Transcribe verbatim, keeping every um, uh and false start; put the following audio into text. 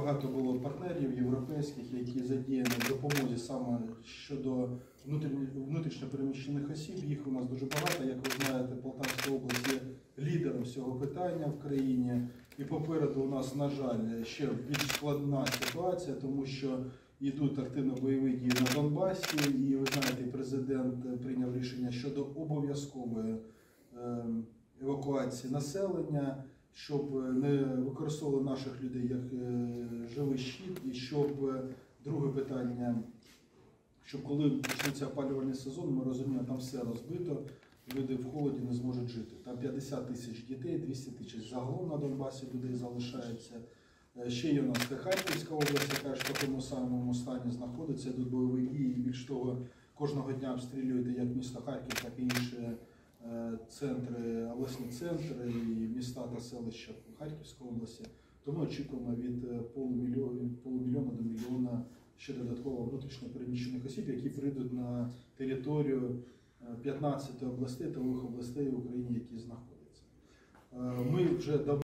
багато було партнерів європейських, які задіяні в допомозі саме щодо внутрішньо переміщених осіб. Їх у нас дуже багато. Як ви знаєте, Полтавська область є лідером цього питання в країні. І попереду у нас, на жаль, ще більш складна ситуація, тому що йдуть активно бойові дії на Донбасі. І ви знаєте, президент прийняв рішення щодо обов'язкової евакуації населення, щоб не використовували наших людей як живий щит, і щоб, друге питання, щоб коли почнеться опалювальний сезон, ми розуміємо, там все розбито, люди в холоді не зможуть жити. Там п'ятдесят тисяч дітей, двісті тисяч загалом на Донбасі людей залишається. Ще є у нас Харківська область, яка ж в такому самому стані знаходиться, йдуть бойові дії, і більш того, кожного дня обстрілюють як місто Харків, так і інші центри, обласні центри, і міста та селища в Харківській області. Тому очікуємо від полумільйона, від полумільйона до мільйона ще додатково внутрішньо переміщених осіб, які прийдуть на територію п'ятнадцяти областей та нових областей в Україні, які знаходяться. Ми вже